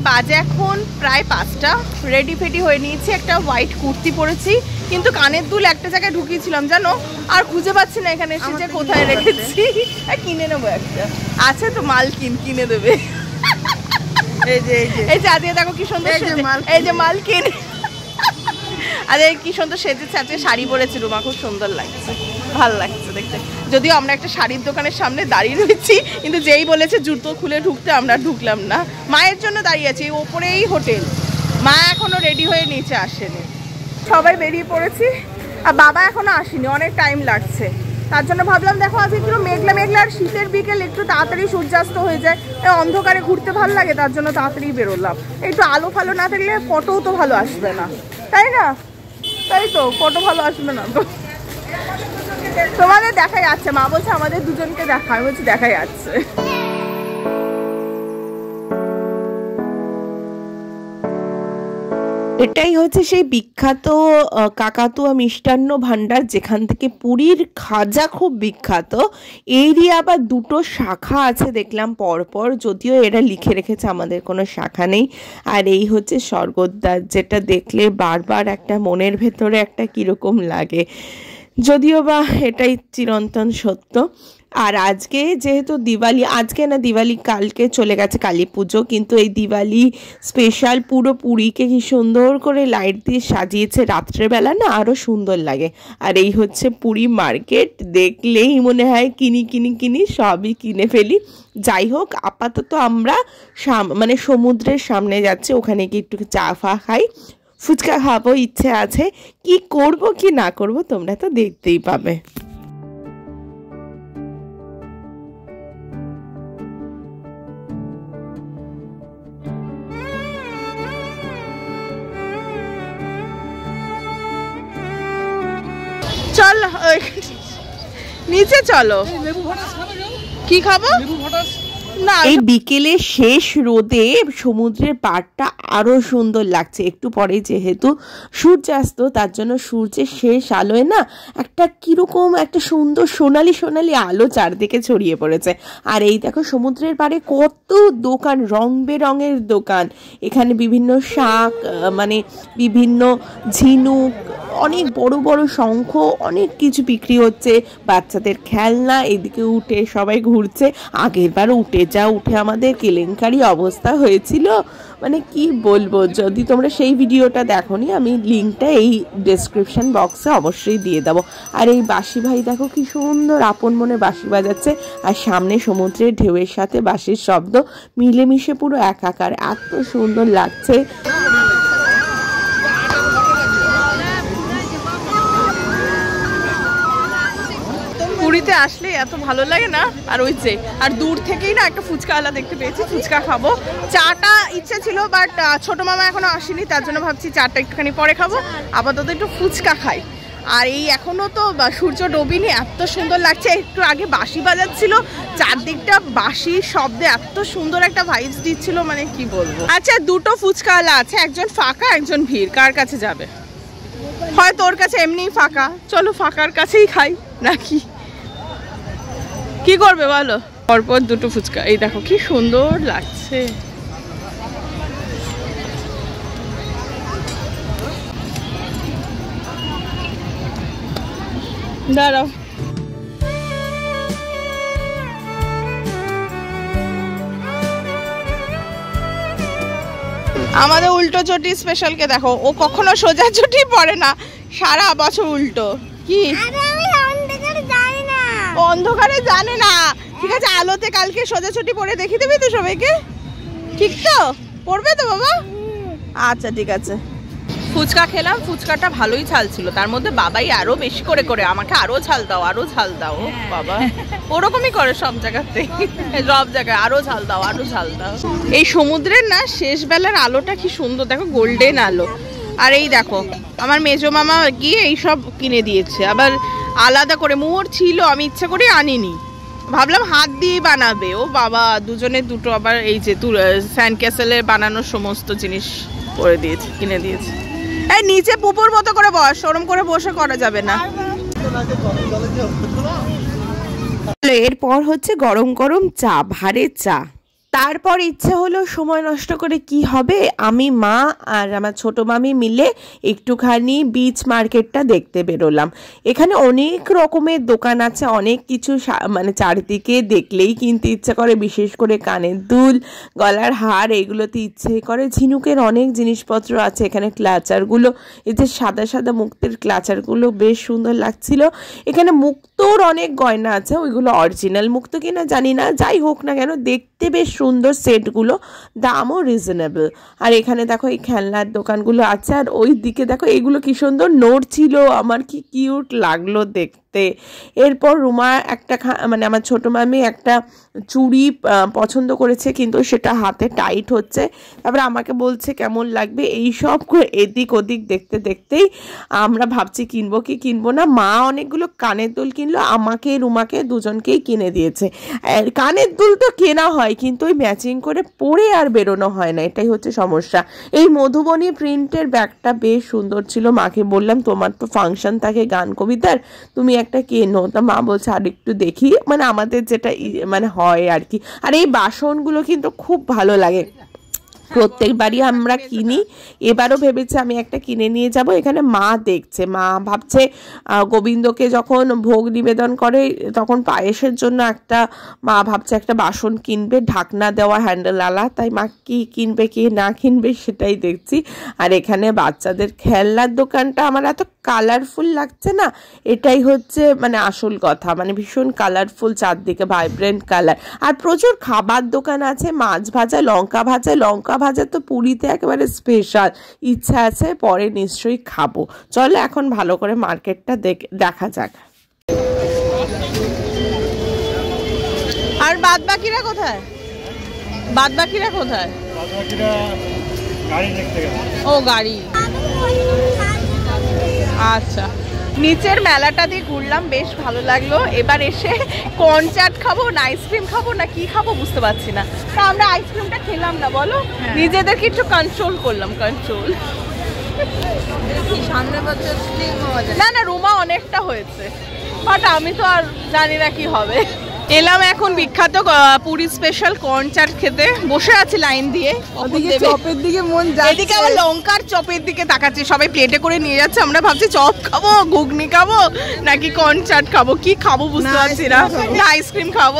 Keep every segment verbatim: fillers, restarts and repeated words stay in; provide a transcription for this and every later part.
বাজে এখন প্রায় পাঁচটা। রেডি ফেডি হয়ে নিয়েছি, একটা হোয়াইট কুর্তি পরেছি, কিন্তু কানের দুল একটা জায়গায় ঢুকিয়েছিলাম জানো, আর খুঁজে পাচ্ছি না এখানে এসে যে কোথায় রেখেছি। কিনে নেবো একটা, আছে তো মাল কিন কিনে দেবে। এই যে এই যে আজকে দেখো কি সুন্দর, এই যে মাল কিনে। আরে কি সুন্দর সেজেছে, আজকে শাড়ি পরেছি রুমা, খুব সুন্দর লাগছে, ভালো লাগছে দেখতে। যদিও আমরা একটা শাড়ির দোকানের সামনে দাঁড়িয়ে রয়েছি, কিন্তু যেই বলেছে জুতো খুলে ঢুকতে আমরা ঢুকলাম না। মায়ের জন্য দাঁড়িয়ে আছি, ওপরেই হোটেল, মা এখনো রেডি হয়ে নিচে আসেনি। সবাই বেরিয়ে পড়েছি, আর বাবা এখনো আসেনি, অনেক টাইম লাগছে। তার জন্য ভাবলাম দেখো আজকে একটু মেঘলা মেঘলা, আর শীতের বিকেল একটু তাড়াতাড়ি সূর্যাস্ত হয়ে যায়, অন্ধকারে ঘুরতে ভালো লাগে, তার জন্য তাড়াতাড়ি বেরোলাম। একটু আলো ফালো না থাকলে ফটোও তো ভালো আসবে না, তাই না? তাই তো, ফটো ভালো আসবে না তো। তোমাদের দেখা যাচ্ছে, মা বলছে আমাদের দুজনকে দেখা, আমি বলছি দেখা যাচ্ছে। এটাই হচ্ছে সেই বিখ্যাত কাকাতুয়া মিষ্টান্ন ভাণ্ডার, যেখান থেকে পুরীর খাজা খুব বিখ্যাত। এরই আবার দুটো শাখা আছে দেখলাম পরপর, যদিও এরা লিখে রেখেছে আমাদের কোনো শাখা নেই। আর এই হচ্ছে স্বর্গদ্বার, যেটা দেখলে বারবার একটা মনের ভেতরে একটা কীরকম লাগে, যদিও বা এটাই চিরন্তন সত্য। আর আজকে যেহেতু দিওয়ালি, আজকে না দিওয়ালি কালকে চলে গেছে কালী পুজো, কিন্তু এই দিওয়ালি স্পেশাল পুরো পুরীকে কি সুন্দর করে লাইট দিয়ে সাজিয়েছে, রাত্রেবেলা না আরও সুন্দর লাগে। আর এই হচ্ছে পুরী মার্কেট, দেখলেই মনে হয় কিনি কিনি কিনি, সবই কিনে ফেলি। যাই হোক, আপাতত আমরা মানে সমুদ্রের সামনে যাচ্ছি, ওখানে গিয়ে একটু চা ফা খাই, ফুচকা খাবো, ইচ্ছে আছে। কি করব কি না করব তোমরা তো দেখতেই পাবে। চল নিচে চলো, কি খাবো না। এই বিকেলে শেষ রোদে সমুদ্রের পাড়টা আরো সুন্দর লাগছে। একটু পরে যেহেতু সূর্যাস্ত, তার জন্য সূর্যের শেষ আলোয় না একটা কিরকম একটা সুন্দর সোনালি সোনালি আলো চারদিকে ছড়িয়ে পড়েছে। আর এই দেখো সমুদ্রের পাড়ে কত দোকান, রং বেরঙের দোকান। এখানে বিভিন্ন শাক, মানে বিভিন্ন ঝিনুক, অনেক বড় বড় শঙ্খ, অনেক কিছু বিক্রি হচ্ছে, বাচ্চাদের খেলনা। এদিকে উঠে সবাই ঘুরছে, আগের বার উঠে যা উঠে আমাদের কেলেঙ্কারি অবস্থা হয়েছিল, মানে কি বলবো। যদি তোমরা সেই ভিডিওটা দেখোনি, আমি লিঙ্কটা এই ডেসক্রিপশন বক্সে অবশ্যই দিয়ে দেবো। আর এই বাঁশি ভাই দেখো কি সুন্দর আপন মনে বাঁশি বাজাচ্ছে, আর সামনে সমুদ্রের ঢেউয়ের সাথে বাঁশির শব্দ মিলেমিশে পুরো একাকার, এত সুন্দর লাগছে। পুরীতে আসলে এত ভালো লাগে না। আর ওই যে আর দূর থেকেই না একটা ফুচকাওয়ালা দেখতে পেয়েছি, ফুচকা খাবো। চাটা ইচ্ছা ছিল, বাট ছোট মামা এখনো আসেনি, তার জন্য ভাবছি চাটা একটুখানি পরে খাবো, আপাতত একটু ফুচকা খাই। আর এই এখনো তো সূর্য ডোবেনি, এত সুন্দর লাগছে। একটু আগে বাঁশি বাজাচ্ছিল, চারদিকটা বাঁশির শব্দে এত সুন্দর একটা ভাইবস দিচ্ছিল, মানে কি বলবো। আচ্ছা, দুটো ফুচকাওয়ালা আছে, একজন ফাঁকা একজন ভিড়, কার কাছে যাবে? হয় তোর কাছে এমনিই ফাঁকা, চলো ফাঁকার কাছেই খাই নাকি, কি করবে বলো? পরপর দুটো ফুচকা, এই দেখো কি সুন্দর লাগছে। দাঁড়াও, আমাদের উল্টো চটি স্পেশালকে দেখো, ও কখনো সোজা চটি পরে না, সারা বছর উল্টো। কি অন্ধকারে জানে না, ঠিক আছে আলোতে কালকে সোজা চটি পরে দেখিয়ে দেবে তো সবাইকে, ঠিক তো? পড়বে তো বাবা? আচ্ছা ঠিক আছে। ফুচকা খেলাম, ফুচকাটা ভালোই ঝাল ছিল, তার মধ্যে বাবাই আরো বেশি করে করে আমাকে আরো ঝাল দাও আরো ঝাল দাও। বাবা ওরকমই করে সব জায়গাতে, সব জায়গায় আরো ঝাল দাও আরো ঝাল দাও। এই সমুদ্রের না শেষ বেলার আলোটা কি সুন্দর, দেখো গোল্ডেন আলো। আর এই দেখো আমার মেজো মামা গিয়ে এইসব কিনে দিয়েছে, আবার আলাদা করে। মোর ছিল, আমি ইচ্ছা করে আনিনি, ভাবলাম হাত দিয়ে বানাবে। ও বাবা, দুজনে দুটো আবার এই যে স্যান্ড ক্যাসেলের বানানোর সমস্ত জিনিস করে দিয়েছে, কিনে দিয়েছে। এই নিচে পুপুর মতো করে বস, ওরম করে বসে করা যাবে না। এরপর হচ্ছে গরম গরম চা, ভারে চা, তারপর ইচ্ছে হলো সময় নষ্ট করে কি হবে, আমি মা আর আমার ছোট মামি মিলে একটুখানি বিচ মার্কেটটা দেখতে বেরোলাম। এখানে অনেক রকমের দোকান আছে, অনেক কিছু মানে চারিদিকে দেখলেই কিনতে ইচ্ছে করে, বিশেষ করে কানের দুল, গলার হার, এগুলোতে ইচ্ছে করে। ঝিনুকের অনেক জিনিসপত্র আছে এখানে, ক্লাচারগুলো, এই যে সাদা সাদা মুক্তের ক্লাচারগুলো বেশ সুন্দর লাগছিল। এখানে মুক্তোর অনেক গয়না আছে, ওইগুলো অরিজিনাল মুক্ত কিনা জানি না, যাই হোক না কেন দেখতে বেশ সুন্দর সেটগুলো, দামও রিজনেবল। আর এখানে দেখো এই খেলনার দোকানগুলো আছে, আর ওই দিকে দেখো এগুলো কি সুন্দর নড়ছিল, আমার কি কিউট লাগলো দেখতে। এরপর রুমা একটা মানে আমার ছোট মামি একটা চুড়ি পছন্দ করেছে, কিন্তু সেটা হাতে টাইট হচ্ছে। তারপরে আমাকে বলছে কেমন লাগবে, এই সব এদিক ওদিক দেখতে দেখতেই আমরা ভাবছি কিনবো কি কিনবো না। মা অনেকগুলো কানের দুল কিনলো, আমাকে রুমাকে দুজনকেই কিনে দিয়েছে। কানের দুল তো কেনা হয়, কিন্তু ওই ম্যাচিং করে পরে আর বেরোনো হয় না, এটাই হচ্ছে সমস্যা। এই মধুবনী প্রিন্টের ব্যাগটা বেশ সুন্দর ছিল, মাকে বললাম তোমার তো ফাংশন থাকে গান কবিতার, তুমি একটা কেনো। তা মা বলছে আর একটু দেখি, মানে আমাদের যেটা মানে হয় আর কি। আর এই বাসনগুলো কিন্তু খুব ভালো লাগে, প্রত্যেকবারই আমরা কিনি, এবারও ভেবেছে আমি একটা কিনে নিয়ে যাব। এখানে মা দেখছে, মা ভাবছে গোবিন্দকে যখন ভোগ নিবেদন করে তখন পায়েসের জন্য একটা, মা ভাবছে একটা বাসন কিনবে ঢাকনা দেওয়া হ্যান্ডেল আলা, তাই মা কি কিনবে কি না কিনবে সেটাই দেখছি। আর এখানে বাচ্চাদের খেলনার দোকানটা আমার এত কালারফুল লাগছে না, এটাই হচ্ছে মানে আসল কথা, মানে ভীষণ কালারফুল, চারদিকে ভাইব্রেন্ট কালার। আর প্রচুর খাবার দোকান আছে, মাছ ভাজা, লঙ্কা ভাজা, লঙ্কা ভাজা তো পুরীতে একেবারে স্পেশাল, ইচ্ছা আছে পরে নিশ্চয়ই খাবো। চলো এখন ভালো করে মার্কেটটা দেখা যাক। আর বাদ বাকিরা কোথায়, বাদ বাকিরা কোথায়? ও গাড়ি, আচ্ছা। নিচের মেলাটা দিয়ে ঘুরলাম, বেশ ভালো লাগলো। এবার এসে কর্ন চাট খাবো না আইসক্রিম খাবো না কি খাবো বুঝতে পারছি না, তা আমরা আইসক্রিমটা খেলাম না বলো, নিজেদেরকে একটু কন্ট্রোল করলাম, কন্ট্রোল। না না রুমা অনেকটা হয়েছে, বাট আমি তো আর জানি না কি হবে। এলাম এখন বিখ্যাত পুরী স্পেশাল কর্ন চাট খেতে, বসে আছি লাইন দিয়ে, চপের দিকে মন যায়, এদিকে আবার লঙ্কার চপের দিকে তাকাচ্ছি, সবাই প্লেটে করে নিয়ে যাচ্ছে, আমরা ভাবছি চপ খাবো, ঘুগনি খাবো নাকি কর্ন চাট খাবো, কি খাবো বুঝতে পারছি না, আইসক্রিম খাবো।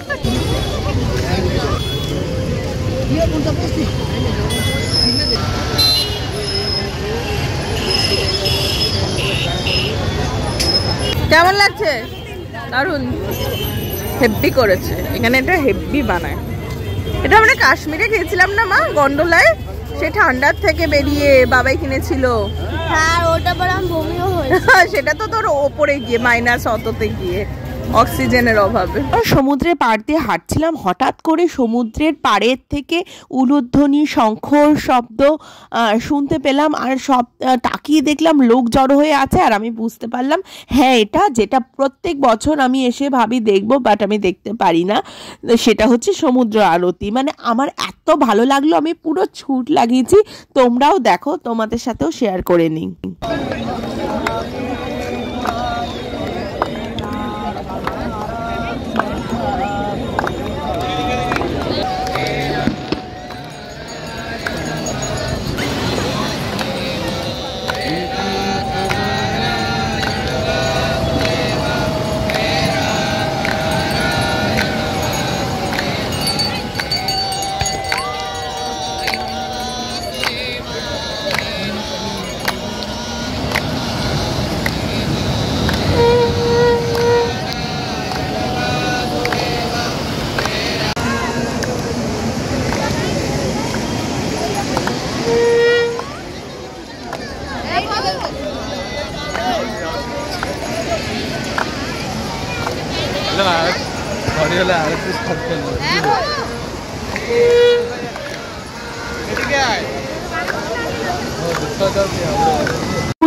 কেমন লাগছে? দারুন, হেব্বি করেছে এখানে, এটা হেব্বি বানায়। এটা আমরা কাশ্মীরে খেয়েছিলাম না মা, গন্ডোলায়, সে ঠান্ডার থেকে বেরিয়ে বাবাই কিনেছিল। হ্যাঁ ওটা পরে আমি বমিও হয়েছে। সেটা তো তোর ওপরে গিয়ে মাইনাস অততে গিয়ে অক্সিজেনের অভাবে। সমুদ্রের পাড় দিয়ে হাঁটছিলাম, হঠাৎ করে সমুদ্রের পাড়ের থেকে উলুধ্বনি, শঙ্খর শব্দ শুনতে পেলাম, আর সব তাকিয়ে দেখলাম লোক জড়ো হয়ে আছে। আর আমি বুঝতে পারলাম হ্যাঁ এটা যেটা প্রত্যেক বছর আমি এসে ভাবি দেখবো, বাট আমি দেখতে পারি না, সেটা হচ্ছে সমুদ্র আরতি। মানে আমার এত ভালো লাগলো, আমি পুরো ছুট লাগিয়েছি, তোমরাও দেখো, তোমাদের সাথেও শেয়ার করে নিই।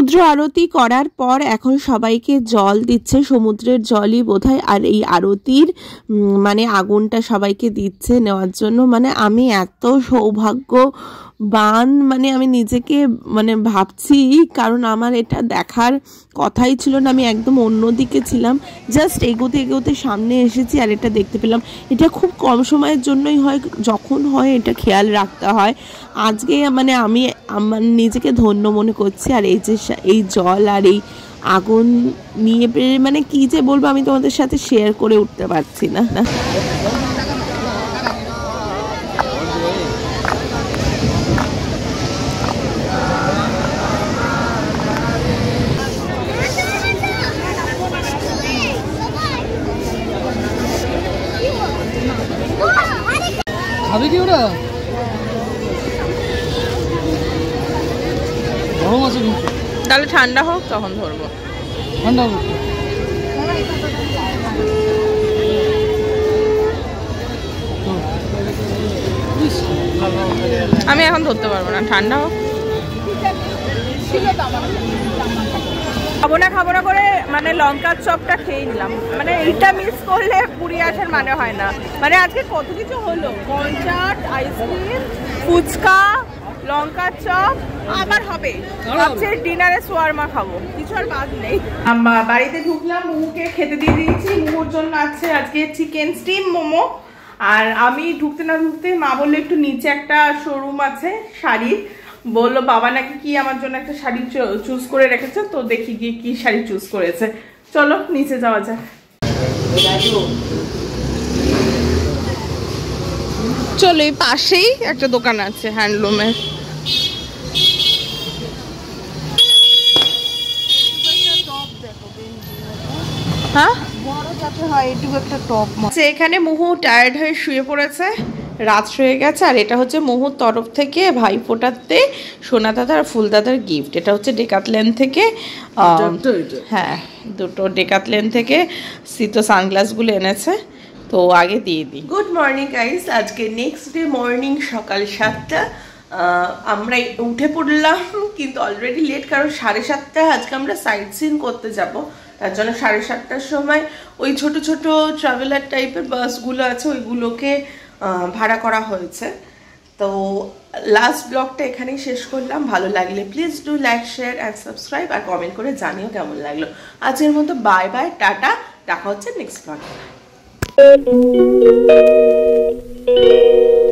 সমুদ্র আরতি করার পর এখন সবাইকে জল দিচ্ছে, সমুদ্রের জলই বোধহয়। আর এই আরতির মানে আগুনটা সবাইকে দিচ্ছে নেওয়ার জন্য। মানে আমি এত সৌভাগ্যবান, মানে আমি নিজেকে মানে ভাবছি, কারণ আমার এটা দেখার কথাই ছিল না। আমি একদম অন্যদিকে ছিলাম, জাস্ট এগোতে এগোতে সামনে এসেছি আর এটা দেখতে পেলাম। এটা খুব কম সময়ের জন্যই হয়, যখন হয় এটা খেয়াল রাখতে হয়। আজকে মানে আমি আমার নিজেকে ধন্য মনে করছি। আর এই যে এই জল আর এই আগুন নিয়ে মানে কি যে বলবো, আমি তোমাদের সাথে শেয়ার করে উঠতে পারছি না। খাবে কি ওরা? গরম আছে কিন্তু। তাহলে ঠান্ডা হোক তখন ধরবো। ঠান্ডা হোক। আমি এখন ধরতে পারবো না, ঠান্ডা হোক। খাবো না খাবো না করে মানে লঙ্কার চপটা খেয়ে নিলাম। মানে এইটা মিস করলে পুরী আসার মানে হয় না। মানে আজকে কত কিছু হলো, কনসার্ট, আইসক্রিম, ফুচকা, লঙ্কার চপ, আবার হবে ভাবছি ডিনারে সোয়ারমা খাবো, কিছু আর বাদ নেই। আমরা বাড়িতে ঢুকলাম, মুহুকে খেতে দিয়ে দিয়েছি। মুহুর জন্য আছে আজকে চিকেন স্টিম মোমো। আর আমি ঢুকতে না ঢুকতে মা বললো একটু নিচে একটা শোরুম আছে শাড়ির, বললো বাবা নাকি কি আমার জন্য একটা শাড়ি চুজ করে রেখেছে, তো দেখি গিয়ে কি শাড়ি চুজ করেছে। চলো নিচে যাওয়া যাক। চলো এই পাশেই একটা দোকান আছে হ্যান্ডলুমের। হ্যাঁ বড় যাতে হয় এটুকু একটা টপ। এখানে মুহু টায়ার্ড হয়ে শুয়ে পড়েছে, রাত হয়ে গেছে। আর এটা হচ্ছে মুহুর তরফ থেকে ভাই ফোটাতে সোনা দাদার আর ফুল দাদার গিফট। এটা হচ্ছে ডেকাথলেন থেকে, হ্যাঁ দুটো ডেকাথলেন থেকে শীত সানগ্লাসগুলো এনেছে, তো আগে দিয়ে দিই। গুড মর্নিং গাইস, আজকে নেক্সট ডে মর্নিং, সকাল সাতটা। আমরা উঠে পড়লাম কিন্তু অলরেডি লেট, কারণ সাড়ে সাতটায় আজকে আমরা সাইট সিন করতে যাব। তার জন্য সাড়ে সাতটার সময় ওই ছোট ছোট ট্রাভেলার টাইপের বাসগুলো আছে ওইগুলোকে ভাড়া করা হয়েছে। তো লাস্ট ব্লগটা এখানেই শেষ করলাম। ভালো লাগলে please do like, share and subscribe, আর কমেন্ট করে জানিও কেমন লাগলো। আজকের মতো বাই বাই, টাটা, দেখা হচ্ছে নেক্সট ব্লগে।